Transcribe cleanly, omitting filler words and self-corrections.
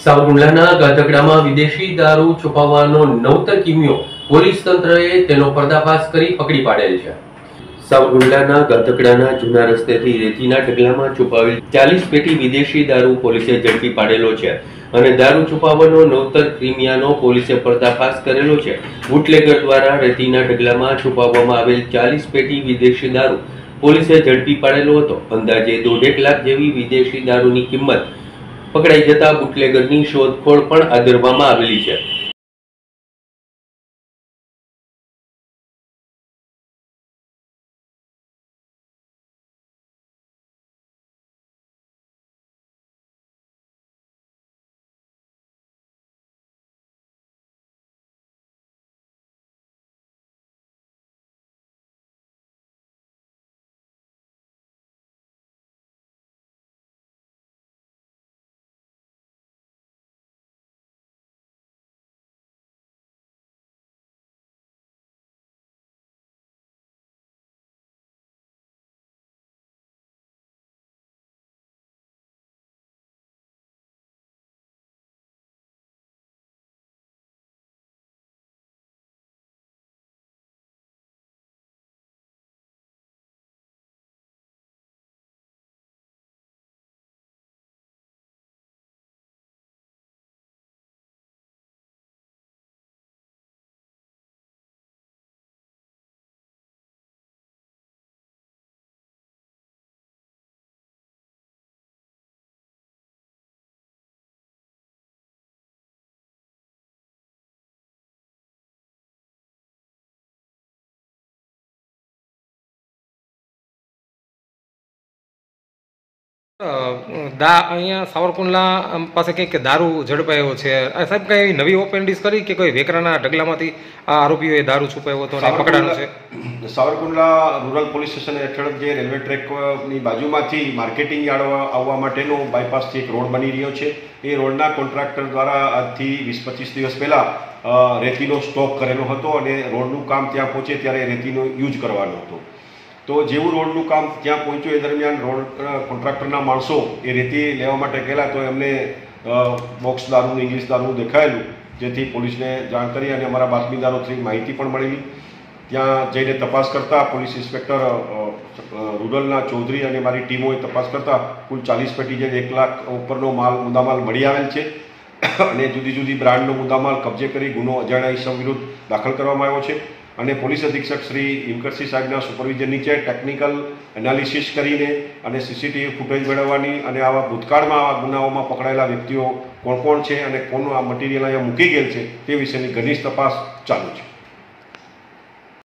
સાવરકુંડલાના ગાધકડામાં વિદેશી દારૂ છુપાવવાનો નવતર કિમિયો પોલીસ તંત્રએ તેનો પર્દાફાશ કરી પકડી પાડેલ છે। સાવરકુંડલાના ગાધકડાના જૂના રસ્તેથી રેતીના ઢગલામાં છુપાવેલ 40 પેટી વિદેશી દારૂ પોલીસે ઝડપી પાડેલો છે અને દારૂ છુપાવવાનો નવતર કિમિયાનો પોલીસે પર્દાફાશ કરેલો છે। બુટલેગર દ્વારા રેતીના ઢગલામાં છુપાવવામાં આવેલ 40 પેટી વિદેશી દારૂ પોલીસે ઝડપી પાડેલો હતો। અંદાજે 1.5 લાખ જેવી વિદેશી દારૂની કિંમત પકડાઈ જતા બુટલેગરની શોધખોળ પણ આદરવામાં આવેલી છે। અહીંયા સાવરકુંડલા પાસે કંઈક દારૂ ઝડપાયો છે। સાહેબ કઈ નવી ઓપેન્ડિસ કરી કે કોઈ વેકરાના ઢગલામાંથી આ આરોપીઓએ દારૂ છુપાવ્યો હતો અને પકડાનો છે? સાવરકુંડલા રૂરલ પોલીસ સ્ટેશન હેઠળ જે રેલવે ટ્રેકની બાજુમાંથી માર્કેટિંગ યાર્ડ આવવા માટેનો બાયપાસથી એક રોડ બની રહ્યો છે। એ રોડના કોન્ટ્રાક્ટર દ્વારા આજથી 20-25 દિવસ પહેલા રેતીનો સ્ટોક કરેલો હતો અને રોડનું કામ ત્યાં પહોંચે ત્યારે રેતીનો યુઝ કરવાનો હતો। તો જેવું રોડનું કામ ત્યાં પહોંચ્યું એ દરમિયાન રોડ કોન્ટ્રાક્ટરના માણસો એ રેતી લેવા માટે ગયેલા તો એમને બોક્સ દારૂનું ઇંગ્લિશ દારૂનું દેખાયેલું, જેથી પોલીસને જાણ કરી અને અમારા બાતમીદારોથી માહિતી પણ મળેલી। ત્યાં જઈને તપાસ કરતા પોલીસ ઇન્સ્પેક્ટર રૂરલના ચૌધરી અને મારી ટીમોએ તપાસ કરતા કુલ 40 પેટી જે 1 લાખ ઉપરનો મુદ્દામાલ મળી આવેલ છે અને જુદી જુદી બ્રાન્ડનો મુદ્દામાલ કબજે કરી ગુનો અજાણ્યા ઇસમ વિરુદ્ધ દાખલ કરવામાં આવ્યો છે અને પોલીસ અધિક્ષક શ્રી હિમકરસિંહ સાહેબના સુપરવિઝન નીચે ટેકનિકલ એનાલિસિસ કરીને અને સીસીટીવી ફૂટેજ મેળવવાની અને આવા ભૂતકાળમાં આવા ગુનાઓમાં પકડાયેલા વ્યક્તિઓ કોણ કોણ છે અને કોણ આ મટીરિયલ અહીંયા મૂકી ગયેલ છે તે વિશેની ઘનિષ્ઠ તપાસ ચાલુ છે।